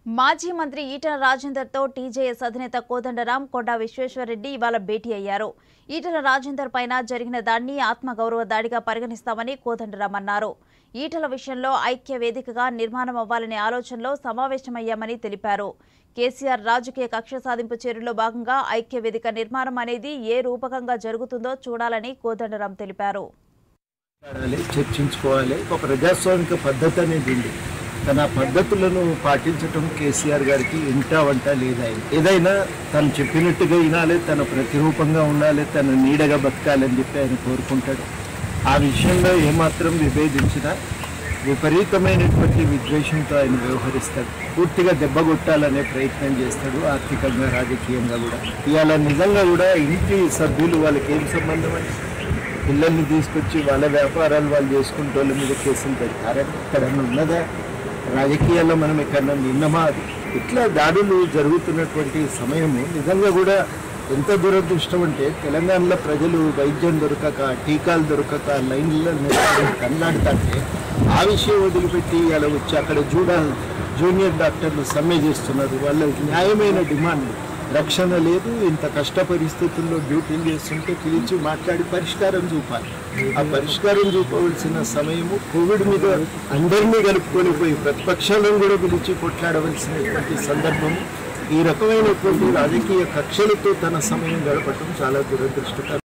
మాజీ మంత్రి ఈటల రాజేందర్ తో టీజేఎస్ అధినేత కోదండరాం కొండా విశ్వేశ్వరరెడ్డి ఇవాళ భేటీ అయ్యారు. ఈటల రాజేందర్ పైన జరిగిన దాడిని ఆత్మగౌరవ దాడిగా పరిగణిస్తామని కోదండరాం అన్నారు. ఈటల విషయంలో ఐక్య వేదికగా నిర్మాణం అవ్వాలనే ఆలోచనలో సమావేశమయ్యామని తెలిపారు. కేసీఆర్ రాజకీయ కక్ష సాధింపు చర్యల్లో భాగంగా ఐక్య వేదిక నిర్మాణం అనేది ఏ రూపకంగా జరుగుతుందో చూడాలని కోదండరాం తెలిపారు. చర్చించుకోవాలి. ఒక ప్రజాస్వామిక పద్ధతి అనేది ఉంది. తన పద్ధతులను పాటించడం కేసీఆర్ గారికి ఇంటా వంట లేదా. ఏదైనా తను చెప్పినట్టుగా వినాలి, తన ప్రతిరూపంగా ఉండాలి, తన నీడగా బతకాలని చెప్పి ఆయన కోరుకుంటాడు. ఆ విషయంలో ఏమాత్రం విభేదించినా విపరీతమైనటువంటి విద్వేషంతో ఆయన వ్యవహరిస్తాడు. పూర్తిగా దెబ్బగొట్టాలనే ప్రయత్నం చేస్తాడు, ఆర్థికంగా రాజకీయంగా కూడా. ఇవాళ నిజంగా కూడా ఇంటి సభ్యులు వాళ్ళకి ఏం సంబంధం అని పిల్లల్ని తీసుకొచ్చి వాళ్ళ వ్యాపారాలు వాళ్ళు చేసుకుంటే వాళ్ళ మీద కేసులు పెడతారని ఎక్కడన్నా ఉన్నదా? రాజకీయాల్లో మనం ఎక్కడన్నా నిన్నమా? అది ఇట్లా దాడులు జరుగుతున్నటువంటి సమయము నిజంగా కూడా ఎంత దురదృష్టం అంటే తెలంగాణలో ప్రజలు వైద్యం దొరకక, టీకాలు దొరకక లైన్లలో కన్నాడుతుంటే ఆ విషయం వదిలిపెట్టి అలా వచ్చి అక్కడ జూనియర్ డాక్టర్లు సమ్మె చేస్తున్నారు. వాళ్ళ న్యాయమైన డిమాండ్ రక్షణ లేదు. ఇంత కష్ట పరిస్థితుల్లో డ్యూటీలు చేస్తుంటే పిలిచి మాట్లాడి పరిష్కారం చూపాలి. ఆ పరిష్కారం చూపవలసిన సమయము కోవిడ్ మీద అందరినీ కలుపుకొని పోయి ప్రతిపక్షాలను కూడా పిలిచి కొట్లాడవలసినటువంటి సందర్భము. ఈ రకమైనటువంటి రాజకీయ కక్షలతో తన సమయం గడపడం చాలా దురదృష్టకరం.